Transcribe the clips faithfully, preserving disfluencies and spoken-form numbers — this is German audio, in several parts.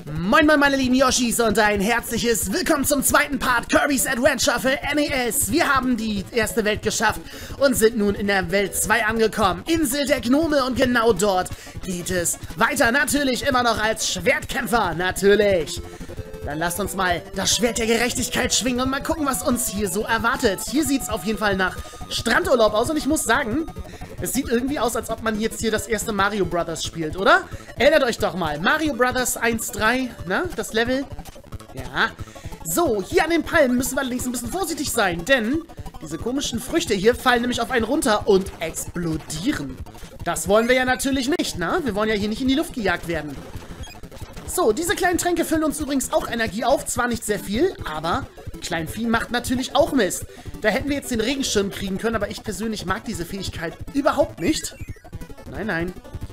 Moin moin meine lieben Yoshis und ein herzliches Willkommen zum zweiten Part Kirby's Adventure für N E S. Wir haben die erste Welt geschafft und sind nun in der Welt zwei angekommen. Insel der Gnome, und genau dort geht es weiter. Natürlich immer noch als Schwertkämpfer, natürlich. Dann lasst uns mal das Schwert der Gerechtigkeit schwingen und mal gucken, was uns hier so erwartet. Hier sieht es auf jeden Fall nach Strandurlaub aus und ich muss sagen, es sieht irgendwie aus, als ob man jetzt hier das erste Mario Brothers spielt, oder? Erinnert euch doch mal, Mario Brothers eins drei, ne, das Level. Ja. So, hier an den Palmen müssen wir allerdings ein bisschen vorsichtig sein, denn diese komischen Früchte hier fallen nämlich auf einen runter und explodieren. Das wollen wir ja natürlich nicht, ne? Wir wollen ja hier nicht in die Luft gejagt werden. So, diese kleinen Tränke füllen uns übrigens auch Energie auf. Zwar nicht sehr viel, aber Kleinvieh macht natürlich auch Mist. Da hätten wir jetzt den Regenschirm kriegen können, aber ich persönlich mag diese Fähigkeit überhaupt nicht. Nein, nein.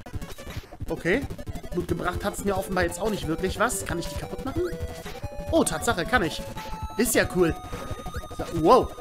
Okay. Gut gebracht hat es mir offenbar jetzt auch nicht wirklich was. Kann ich die kaputt machen? Oh, Tatsache, kann ich. Ist ja cool. So, wow.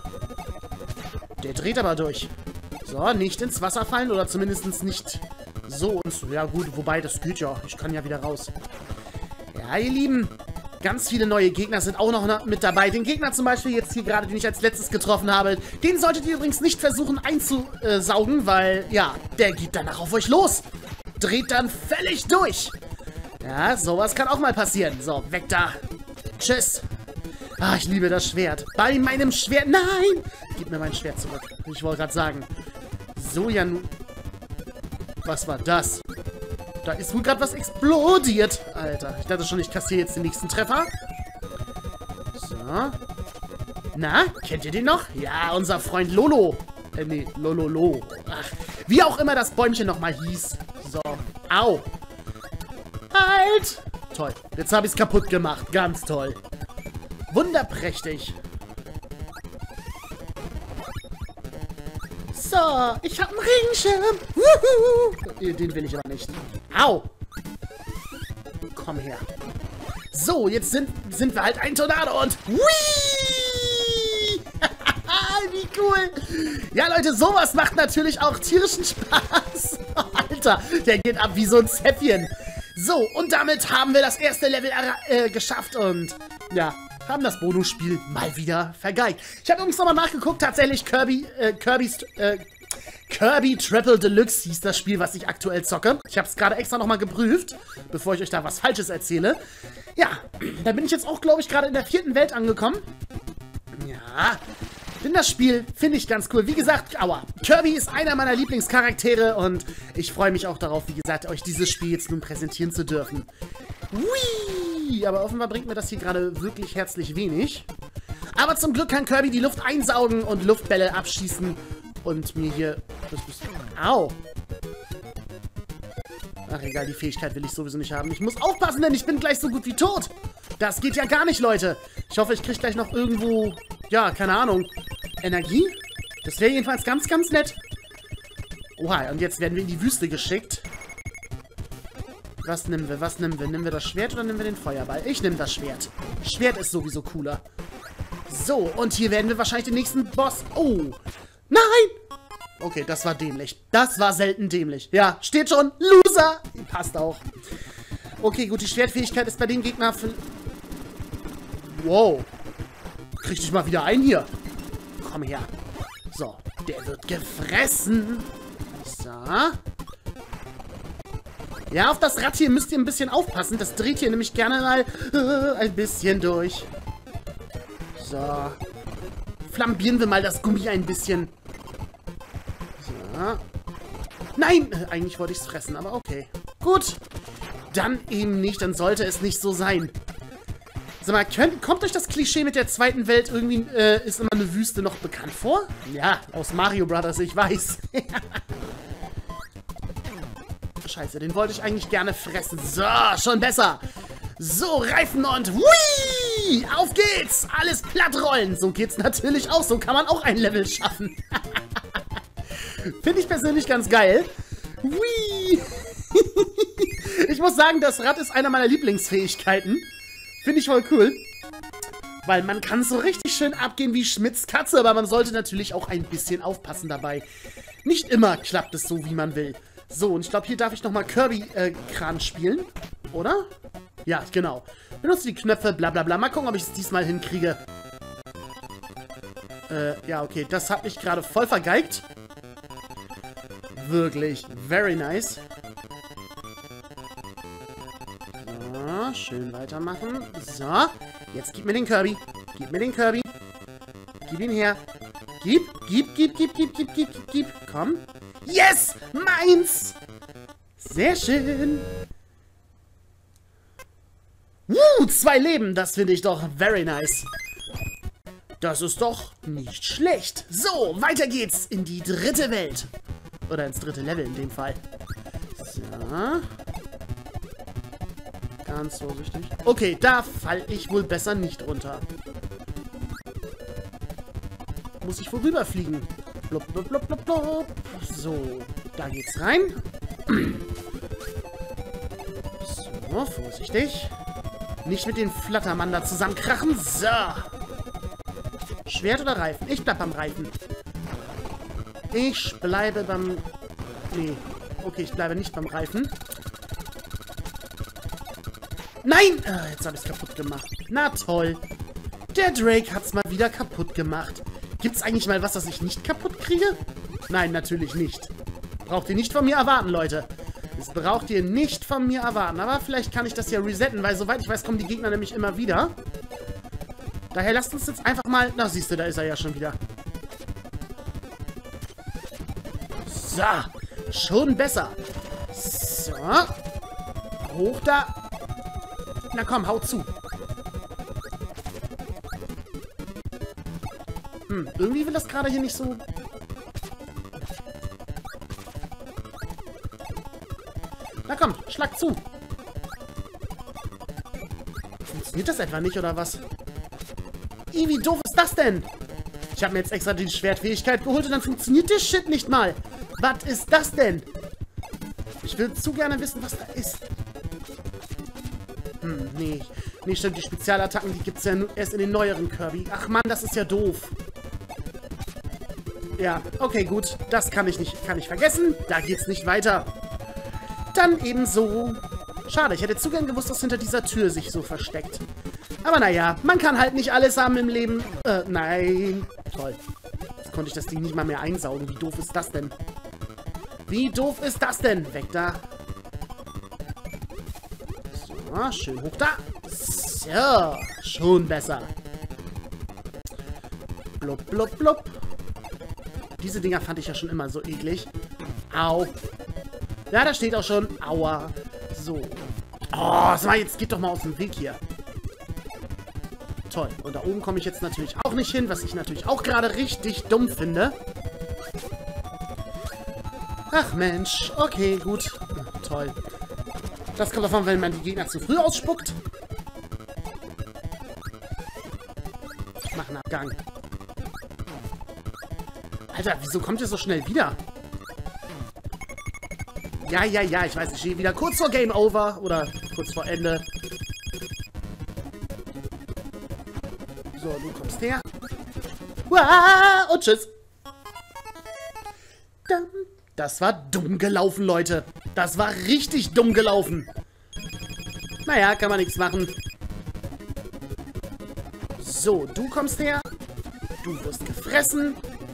Der dreht aber durch. So, nicht ins Wasser fallen oder zumindest nicht so. Ja gut, wobei, das geht ja. Ich kann ja wieder raus. Ja, ihr Lieben, ganz viele neue Gegner sind auch noch mit dabei. Den Gegner zum Beispiel jetzt hier gerade, den ich als letztes getroffen habe, den solltet ihr übrigens nicht versuchen einzusaugen, weil, ja, der geht danach auf euch los. Dreht dann völlig durch. Ja, sowas kann auch mal passieren. So, weg da. Tschüss. Ah, ich liebe das Schwert. Bei meinem Schwert. Nein! Gib mir mein Schwert zurück. Ich wollte gerade sagen. So, ja nun. Was war das? Da ist wohl gerade was explodiert. Alter, ich dachte schon, ich kassiere jetzt den nächsten Treffer. So. Na, kennt ihr den noch? Ja, unser Freund Lolo. Äh, nee, Lololo. Ach, wie auch immer das Bäumchen nochmal hieß. So. Au. Halt! Toll. Jetzt habe ich es kaputt gemacht. Ganz toll. Wunderprächtig. So, ich habe einen Regenschirm. Wuhu. Den will ich aber nicht. Au. Komm her. So, jetzt sind, sind wir halt ein Tornado und... Whee! Wie cool. Ja, Leute, sowas macht natürlich auch tierischen Spaß. Alter, der geht ab wie so ein Zäpfchen. So, und damit haben wir das erste Level äh, geschafft und... Ja, haben das Bonusspiel mal wieder vergeigt. Ich habe übrigens nochmal nachgeguckt, tatsächlich Kirby, äh, Kirby's, äh, Kirby Triple Deluxe hieß das Spiel, was ich aktuell zocke. Ich habe es gerade extra nochmal geprüft, bevor ich euch da was Falsches erzähle. Ja, da bin ich jetzt auch, glaube ich, gerade in der vierten Welt angekommen. Ja, denn das Spiel finde ich ganz cool. Wie gesagt, aua, Kirby ist einer meiner Lieblingscharaktere und ich freue mich auch darauf, wie gesagt, euch dieses Spiel jetzt nun präsentieren zu dürfen. Hui! Aber offenbar bringt mir das hier gerade wirklich herzlich wenig. Aber zum Glück kann Kirby die Luft einsaugen und Luftbälle abschießen und mir hier... Das bist, au! Ach egal, die Fähigkeit will ich sowieso nicht haben. Ich muss aufpassen, denn ich bin gleich so gut wie tot. Das geht ja gar nicht, Leute. Ich hoffe, ich kriege gleich noch irgendwo... Ja, keine Ahnung. Energie? Das wäre jedenfalls ganz, ganz nett. Oha, und jetzt werden wir in die Wüste geschickt. Was nehmen wir? Was nehmen wir? Nehmen wir das Schwert oder nehmen wir den Feuerball? Ich nehme das Schwert. Schwert ist sowieso cooler. So, und hier werden wir wahrscheinlich den nächsten Boss... Oh! Nein! Okay, das war dämlich. Das war selten dämlich. Ja, steht schon. Loser! Passt auch. Okay, gut, die Schwertfähigkeit ist bei dem Gegner... Wow. Krieg dich mal wieder ein hier. Komm her. So, der wird gefressen. So. Ja, auf das Rad hier müsst ihr ein bisschen aufpassen. Das dreht hier nämlich gerne mal äh, ein bisschen durch. So. Flambieren wir mal das Gummi ein bisschen. So. Nein! Äh, eigentlich wollte ich es fressen, aber okay. Gut. Dann eben nicht. Dann sollte es nicht so sein. Sag mal, könnt, kommt euch das Klischee mit der zweiten Welt irgendwie, äh, ist immer eine Wüste noch bekannt vor? Ja, aus Mario Brothers, ich weiß. Scheiße, den wollte ich eigentlich gerne fressen. So, schon besser. So, Reifen und hui! Auf geht's! Alles plattrollen. So geht's natürlich auch. So kann man auch ein Level schaffen. Finde ich persönlich ganz geil. Hui! Ich muss sagen, das Rad ist einer meiner Lieblingsfähigkeiten. Finde ich voll cool. Weil man kann so richtig schön abgehen wie Schmitz Katze, aber man sollte natürlich auch ein bisschen aufpassen dabei. Nicht immer klappt es so, wie man will. So, und ich glaube, hier darf ich nochmal Kirby-Kran äh, spielen. Oder? Ja, genau. Benutze die Knöpfe, bla bla bla. Mal gucken, ob ich es diesmal hinkriege. Äh, ja, okay. Das hat mich gerade voll vergeigt. Wirklich. Very nice. So, schön weitermachen. So. Jetzt gib mir den Kirby. Gib mir den Kirby. Gib ihn her. Gib, gib, gib, gib, gib, gib, gib, gib, gib. Komm. Yes! Meins! Sehr schön. Uh, zwei Leben. Das finde ich doch very nice. Das ist doch nicht schlecht. So, weiter geht's in die dritte Welt. Oder ins dritte Level in dem Fall. So. Ganz vorsichtig. Okay, da falle ich wohl besser nicht runter. Muss ich vorüberfliegen. Blub, blub, blub, blub, blub. So, da geht's rein. So, vorsichtig. Nicht mit den Flattermann da zusammenkrachen. So. Schwert oder Reifen? Ich bleib beim Reifen. Ich bleibe beim... Nee. Okay, ich bleibe nicht beim Reifen. Nein! Ah, jetzt habe ich es kaputt gemacht. Na toll. Der Drake hat es mal wieder kaputt gemacht. Gibt es eigentlich mal was, das ich nicht kaputt kriege? Nein, natürlich nicht. Braucht ihr nicht von mir erwarten, Leute. Das braucht ihr nicht von mir erwarten. Aber vielleicht kann ich das ja resetten, weil soweit ich weiß, kommen die Gegner nämlich immer wieder. Daher lasst uns jetzt einfach mal... Na, siehst du, da ist er ja schon wieder. So. Schon besser. So. Hoch da. Na komm, hau zu. Hm, irgendwie will das gerade hier nicht so... Na komm, schlag zu. Funktioniert das etwa nicht, oder was? Ih, wie doof ist das denn? Ich habe mir jetzt extra die Schwertfähigkeit geholt und dann funktioniert der Shit nicht mal. Was ist das denn? Ich will zu gerne wissen, was da ist. Hm, nee. Nee, stimmt, die Spezialattacken, die gibt es ja nur erst in den neueren Kirby. Ach Mann, das ist ja doof. Ja, okay, gut. Das kann ich nicht, kann ich vergessen. Da geht's nicht weiter. Dann ebenso. Schade, ich hätte zu gern gewusst, dass hinter dieser Tür sich so versteckt. Aber naja, man kann halt nicht alles haben im Leben. Äh, nein. Toll. Jetzt konnte ich das Ding nicht mal mehr einsaugen. Wie doof ist das denn? Wie doof ist das denn? Weg da. So, schön hoch da. So, schon besser. Blub, blub, blub. Diese Dinger fand ich ja schon immer so eklig. Au. Ja, da steht auch schon. Aua. So. Oh, sag mal, jetzt geht doch mal aus dem Weg hier. Toll. Und da oben komme ich jetzt natürlich auch nicht hin, was ich natürlich auch gerade richtig dumm finde. Ach Mensch. Okay, gut. Toll. Das kommt davon, wenn man die Gegner zu früh ausspuckt. Ich mache einen Abgang. Alter, wieso kommt ihr so schnell wieder? Ja, ja, ja, ich weiß, ich stehe wieder kurz vor Game Over oder kurz vor Ende. So, du kommst her. Uah, und tschüss. Das war dumm gelaufen, Leute. Das war richtig dumm gelaufen. Naja, kann man nichts machen. So, du kommst her. Du wirst gefressen.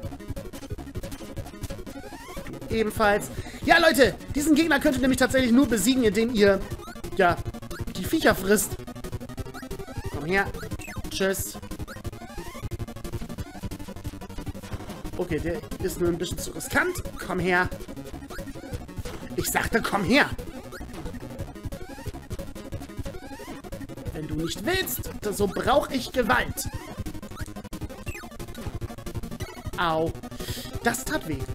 Du ebenfalls. Ja, Leute, diesen Gegner könnt ihr nämlich tatsächlich nur besiegen, indem ihr, ja, die Viecher frisst. Komm her. Tschüss. Okay, der ist nur ein bisschen zu riskant. Komm her. Ich sagte, komm her. Wenn du nicht willst, so brauche ich Gewalt. Au. Das tat weh.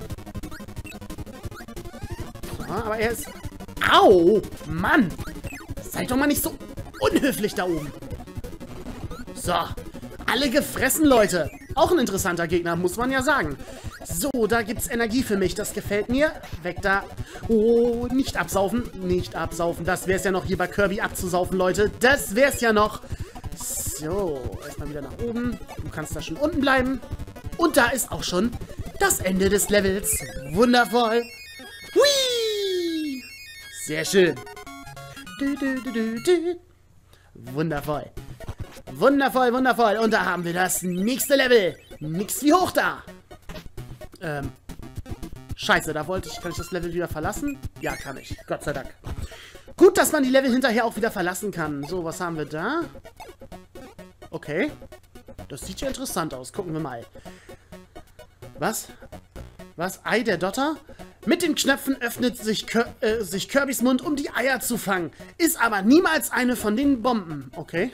So, aber er ist... Au! Mann! Seid doch mal nicht so unhöflich da oben. So. Alle gefressen, Leute. Auch ein interessanter Gegner, muss man ja sagen. So, da gibt's Energie für mich. Das gefällt mir. Weg da. Oh, nicht absaufen. Nicht absaufen. Das wär's ja noch, hier bei Kirby abzusaufen, Leute. Das wär's ja noch. So, erstmal wieder nach oben. Du kannst da schon unten bleiben. Und da ist auch schon das Ende des Levels. Wundervoll. Hui! Sehr schön. Du, du, du, du, du. Wundervoll. Wundervoll, wundervoll. Und da haben wir das nächste Level. Nix wie hoch da. Ähm. Scheiße, da wollte ich... Kann ich das Level wieder verlassen? Ja, kann ich. Gott sei Dank. Gut, dass man die Level hinterher auch wieder verlassen kann. So, was haben wir da? Okay. Das sieht ja interessant aus. Gucken wir mal. Was? Was? Ei der Dotter? Mit den Knöpfen öffnet sich, Kir äh, sich Kirbys Mund, um die Eier zu fangen. Ist aber niemals eine von den Bomben. Okay.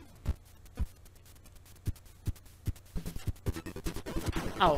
Au.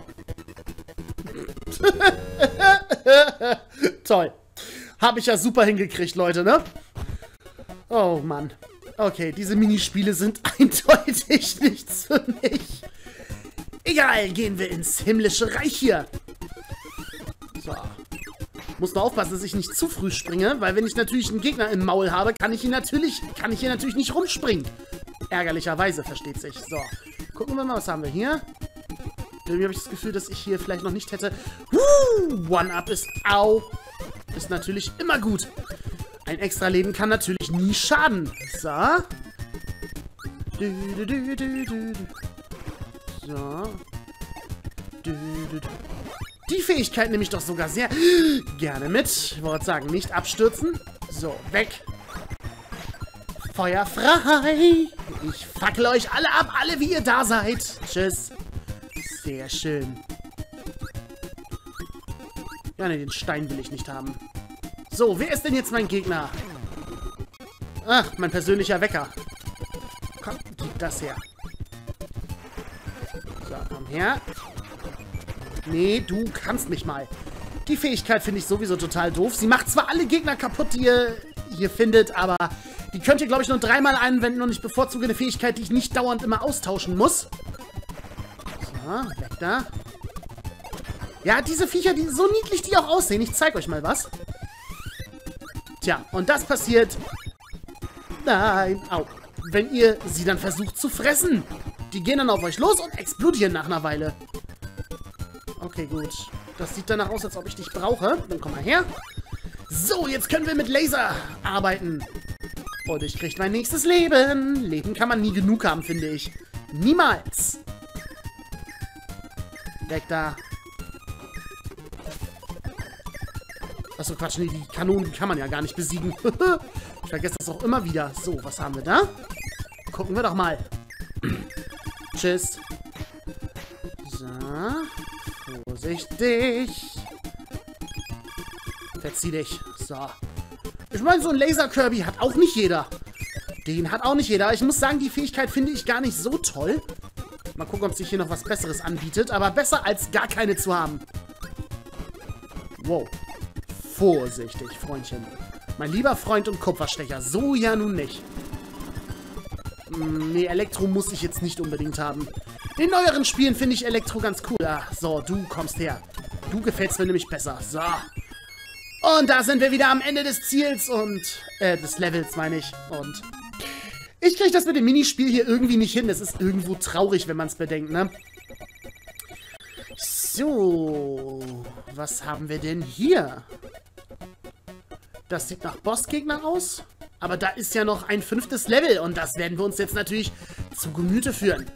Toll. Habe ich ja super hingekriegt, Leute, ne? Oh, Mann. Okay, diese Minispiele sind eindeutig nichts für mich. Egal, gehen wir ins himmlische Reich hier. So. Muss nur aufpassen, dass ich nicht zu früh springe, weil wenn ich natürlich einen Gegner im Maul habe, kann ich ihn natürlich, kann ich hier natürlich nicht rumspringen. Ärgerlicherweise, versteht sich. So. Gucken wir mal, was haben wir hier? Irgendwie habe ich das Gefühl, dass ich hier vielleicht noch nicht hätte. Uh, One-Up ist, au, ist natürlich immer gut. Ein extra Leben kann natürlich nie schaden. So. Du, du, du, du, du. So. Du, du, du. Die Fähigkeit nehme ich doch sogar sehr gerne mit. Ich wollte sagen, nicht abstürzen. So, weg. Feuer frei. Ich fackel euch alle ab, alle wie ihr da seid. Tschüss. Sehr schön. Ja, ne, den Stein will ich nicht haben. So, wer ist denn jetzt mein Gegner? Ach, mein persönlicher Wecker. Komm, gib das her. So, komm her. Nee, du kannst mich mal. Die Fähigkeit finde ich sowieso total doof. Sie macht zwar alle Gegner kaputt, die ihr hier findet, aber die könnt ihr, glaube ich, nur dreimal anwenden und ich bevorzuge eine Fähigkeit, die ich nicht dauernd immer austauschen muss. So, weg da. Ja, diese Viecher, die so niedlich die auch aussehen. Ich zeige euch mal was. Tja, und das passiert... Nein, au. Wenn ihr sie dann versucht zu fressen. Die gehen dann auf euch los und explodieren nach einer Weile. Okay, gut. Das sieht danach aus, als ob ich dich brauche. Dann komm mal her. So, jetzt können wir mit Laser arbeiten. Und ich kriege mein nächstes Leben. Leben kann man nie genug haben, finde ich. Niemals. Weg da. Achso, Quatsch, nee, die Kanonen kann man ja gar nicht besiegen. Ich vergesse das auch immer wieder. So, was haben wir da? Gucken wir doch mal. Tschüss. So. Vorsichtig. Verzieh dich. So. Ich meine, so ein Laser-Kirby hat auch nicht jeder. Den hat auch nicht jeder. Ich muss sagen, die Fähigkeit finde ich gar nicht so toll. Mal gucken, ob sich hier noch was Besseres anbietet. Aber besser als gar keine zu haben. Wow. Vorsichtig, Freundchen. Mein lieber Freund und Kupferstecher. So ja nun nicht. Hm, nee, Elektro muss ich jetzt nicht unbedingt haben. In neueren Spielen finde ich Elektro ganz cool. Ah, so, du kommst her. Du gefällst mir nämlich besser. So. Und da sind wir wieder am Ende des Ziels und, äh, des Levels, meine ich. Und ich kriege das mit dem Minispiel hier irgendwie nicht hin. Das ist irgendwo traurig, wenn man es bedenkt, ne? So. Was haben wir denn hier? Das sieht nach Bossgegner aus. Aber da ist ja noch ein fünftes Level. Und das werden wir uns jetzt natürlich zu Gemüte führen.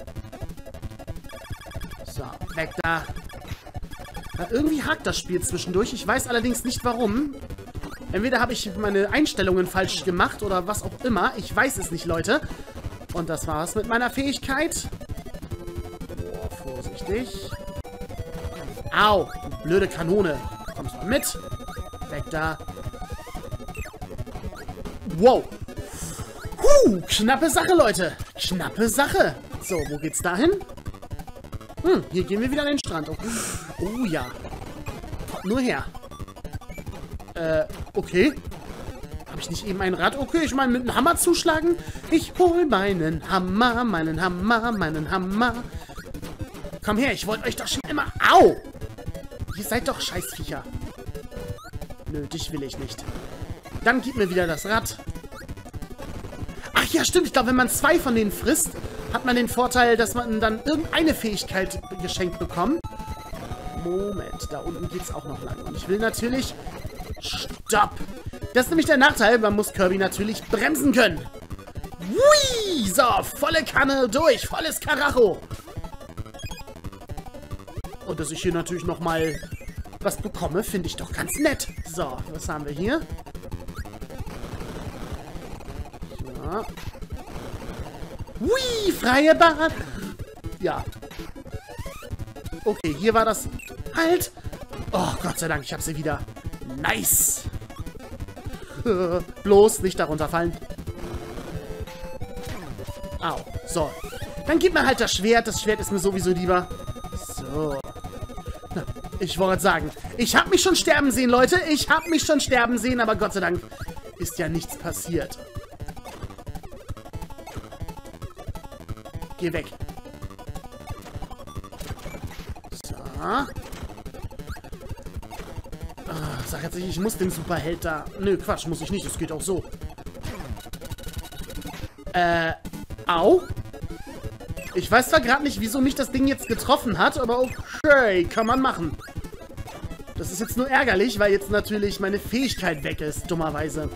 So, weg da. Ja, irgendwie hakt das Spiel zwischendurch. Ich weiß allerdings nicht, warum. Entweder habe ich meine Einstellungen falsch gemacht oder was auch immer. Ich weiß es nicht, Leute. Und das war's mit meiner Fähigkeit. Oh, vorsichtig. Au, du blöde Kanone. Kommst du mit? Weg da. Wow. Huh, knappe Sache, Leute. Knappe Sache. So, wo geht's dahin? Hm, hier gehen wir wieder an den Strand. Oh, oh ja. Kommt nur her. Äh, okay. Habe ich nicht eben ein Rad? Okay, ich meine mit einem Hammer zuschlagen. Ich hol meinen Hammer, meinen Hammer, meinen Hammer. Komm her, ich wollte euch doch schon immer... Au! Ihr seid doch Scheißviecher. Nötig will ich nicht. Dann gib mir wieder das Rad. Ach ja, stimmt. Ich glaube, wenn man zwei von denen frisst, hat man den Vorteil, dass man dann irgendeine Fähigkeit geschenkt bekommt. Moment, da unten geht es auch noch lang. Und ich will natürlich... Stopp! Das ist nämlich der Nachteil, man muss Kirby natürlich bremsen können. Hui! So, volle Kanne durch, volles Karacho. Und dass ich hier natürlich nochmal was bekomme, finde ich doch ganz nett. So, was haben wir hier? So. Hui, freie Bahn. Ja. Okay, hier war das... Halt! Oh, Gott sei Dank, ich habe sie wieder. Nice! Bloß nicht darunter fallen. Au. So. Dann gib mir halt das Schwert. Das Schwert ist mir sowieso lieber. So. Na, ich wollte sagen, ich habe mich schon sterben sehen, Leute. Ich habe mich schon sterben sehen, aber Gott sei Dank ist ja nichts passiert. Geh weg. So. Oh, sag jetzt nicht, ich muss den Superheld da... Nö, Quatsch, muss ich nicht. Das geht auch so. Äh, au. Ich weiß zwar gerade nicht, wieso mich das Ding jetzt getroffen hat, aber okay, kann man machen. Das ist jetzt nur ärgerlich, weil jetzt natürlich meine Fähigkeit weg ist, dummerweise.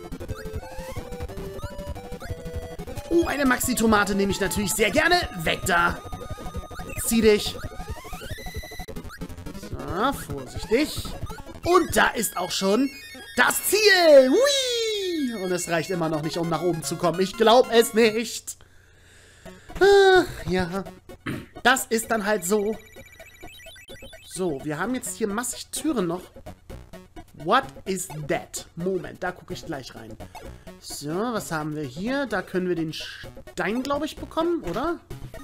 Oh, eine Maxi-Tomate nehme ich natürlich sehr gerne. Weg da. Zieh dich. So, vorsichtig. Und da ist auch schon das Ziel. Hui! Und es reicht immer noch nicht, um nach oben zu kommen. Ich glaube es nicht. Ah, ja. Das ist dann halt so. So, wir haben jetzt hier massig Türen noch. What is that? Moment, da gucke ich gleich rein. So, was haben wir hier? Da können wir den Stein, glaube ich, bekommen, oder?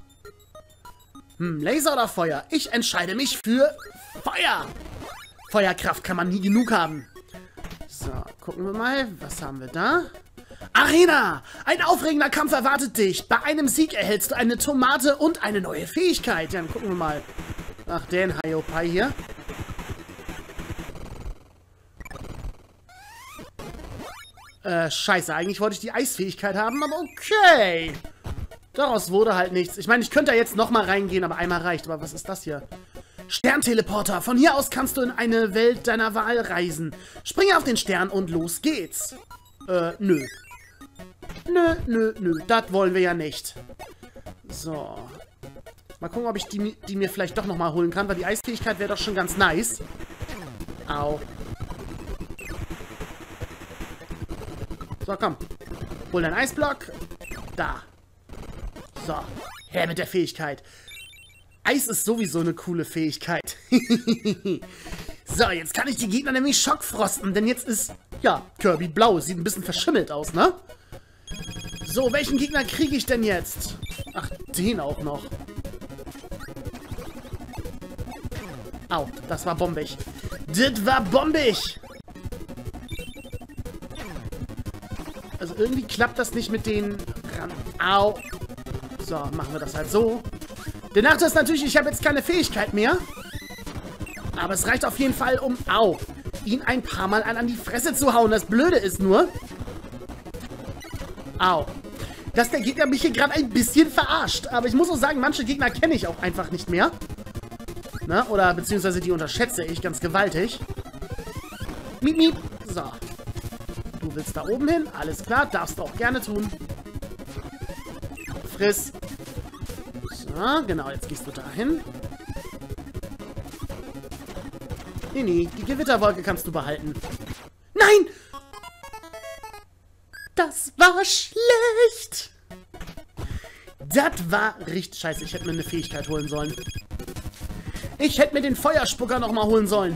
Hm, Laser oder Feuer? Ich entscheide mich für Feuer. Feuerkraft kann man nie genug haben. So, gucken wir mal. Was haben wir da? Arena! Ein aufregender Kampf erwartet dich. Bei einem Sieg erhältst du eine Tomate und eine neue Fähigkeit. Ja, dann gucken wir mal. Ach, den Hiopai hier. Äh, scheiße. Eigentlich wollte ich die Eisfähigkeit haben, aber okay. Daraus wurde halt nichts. Ich meine, ich könnte da jetzt nochmal reingehen, aber einmal reicht. Aber was ist das hier? Sternteleporter. Von hier aus kannst du in eine Welt deiner Wahl reisen. Springe auf den Stern und los geht's. Äh, nö. Nö, nö, nö. Das wollen wir ja nicht. So. Mal gucken, ob ich die, die mir vielleicht doch nochmal holen kann, weil die Eisfähigkeit wäre doch schon ganz nice. Au. So, komm. Hol deinen Eisblock. Da. So. Her mit der Fähigkeit. Eis ist sowieso eine coole Fähigkeit. So, jetzt kann ich die Gegner nämlich schockfrosten, denn jetzt ist, ja, Kirby blau. Sieht ein bisschen verschimmelt aus, ne? So, welchen Gegner kriege ich denn jetzt? Ach, den auch noch. Au, das war bombig. Das war bombig! Also irgendwie klappt das nicht mit den... Ran Au. So, machen wir das halt so. Der Nachteil ist natürlich, ich habe jetzt keine Fähigkeit mehr. Aber es reicht auf jeden Fall, um... Au. Ihn ein paar Mal an die Fresse zu hauen. Das Blöde ist nur... Au. Dass der Gegner mich hier gerade ein bisschen verarscht. Aber ich muss auch sagen, manche Gegner kenne ich auch einfach nicht mehr. Na, oder beziehungsweise die unterschätze ich ganz gewaltig. Miep, miep. So. Du willst da oben hin. Alles klar, darfst du auch gerne tun. Friss. So, genau, jetzt gehst du dahin. Nee, nee, die Gewitterwolke kannst du behalten. Nein! Das war schlecht! Das war richtig scheiße. Ich hätte mir eine Fähigkeit holen sollen. Ich hätte mir den Feuerspucker nochmal holen sollen.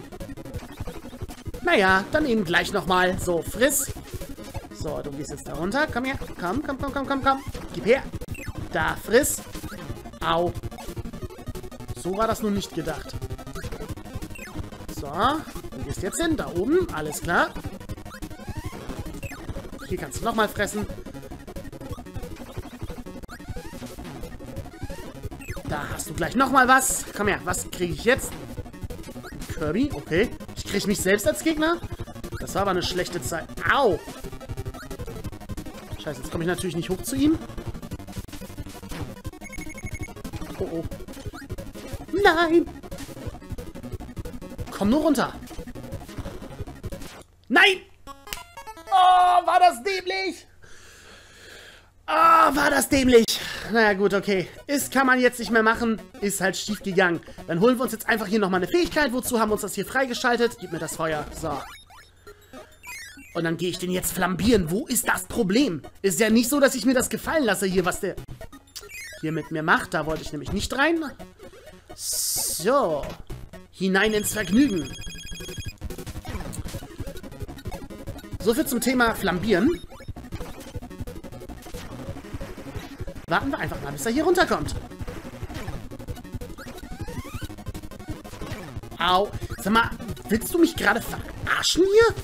Naja, dann eben gleich nochmal. So, friss. So, du gehst jetzt da runter. Komm her. Komm, komm, komm, komm, komm, komm. Gib her. Da, friss. Au. So war das nun nicht gedacht. So, du gehst jetzt hin. Da oben. Alles klar. Hier kannst du nochmal fressen. Da hast du gleich nochmal was. Komm her, was kriege ich jetzt? Kirby, okay. Ich kriege mich selbst als Gegner? Das war aber eine schlechte Zeit. Au! Scheiße, jetzt komme ich natürlich nicht hoch zu ihm. Oh, oh. Nein! Komm nur runter. Nein! das dämlich! Ah, oh, war das dämlich. Naja, gut, okay. Ist kann man jetzt nicht mehr machen. Ist halt schief gegangen. Dann holen wir uns jetzt einfach hier nochmal eine Fähigkeit. Wozu haben wir uns das hier freigeschaltet? Gib mir das Feuer. So. Und dann gehe ich den jetzt flambieren. Wo ist das Problem? Ist ja nicht so, dass ich mir das gefallen lasse hier, was der hier mit mir macht. Da wollte ich nämlich nicht rein. So. Hinein ins Vergnügen. So viel zum Thema Flambieren. Warten wir einfach mal, bis er hier runterkommt. Au. Sag mal, willst du mich gerade verarschen hier?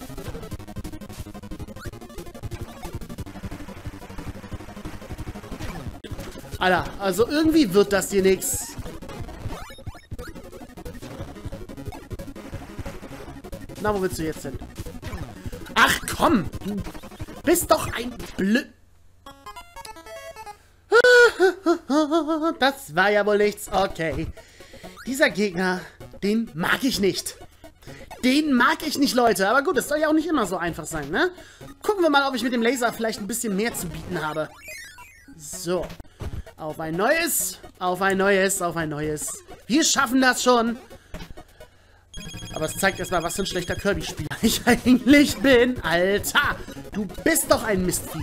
Alter, also irgendwie wird das hier nichts. Na, wo willst du jetzt hin? Ach komm, du bist doch ein Blö... Das war ja wohl nichts. Okay. Dieser Gegner, den mag ich nicht. Den mag ich nicht, Leute. Aber gut, es soll ja auch nicht immer so einfach sein, ne? Gucken wir mal, ob ich mit dem Laser vielleicht ein bisschen mehr zu bieten habe. So. Auf ein neues, auf ein neues, auf ein neues. Wir schaffen das schon. Aber es zeigt erstmal, was für ein schlechter Kirby-Spieler ich eigentlich bin. Alter, du bist doch ein Mistvieh.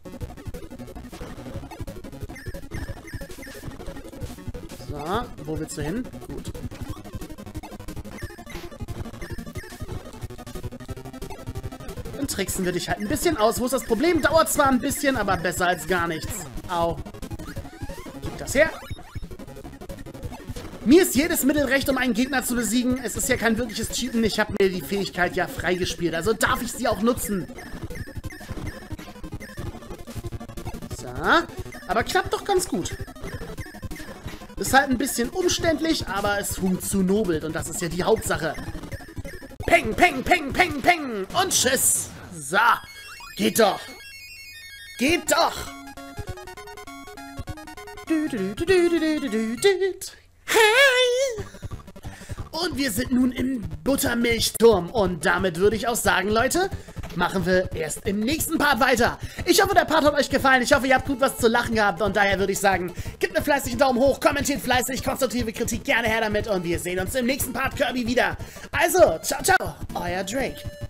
So, wo willst du hin? Gut. Dann tricksen wir dich halt ein bisschen aus. Wo ist das Problem? Dauert zwar ein bisschen, aber besser als gar nichts. Au. Gib das her. Mir ist jedes Mittel recht, um einen Gegner zu besiegen. Es ist ja kein wirkliches Cheaten. Ich habe mir die Fähigkeit ja freigespielt. Also darf ich sie auch nutzen. So. Aber klappt doch ganz gut. Ist halt ein bisschen umständlich, aber es funktioniert. Und das ist ja die Hauptsache. Peng, peng, peng, peng, peng. Und tschüss. So. Geht doch. Geht doch. Du, du, du, du, du, du, du, du. Hi! Und wir sind nun im Buttermilchturm. Und damit würde ich auch sagen, Leute, machen wir erst im nächsten Part weiter. Ich hoffe, der Part hat euch gefallen. Ich hoffe, ihr habt gut was zu lachen gehabt. Und daher würde ich sagen, gebt mir fleißig einen Daumen hoch, kommentiert fleißig, konstruktive Kritik gerne her damit. Und wir sehen uns im nächsten Part Kirby wieder. Also, ciao, ciao, euer Drake.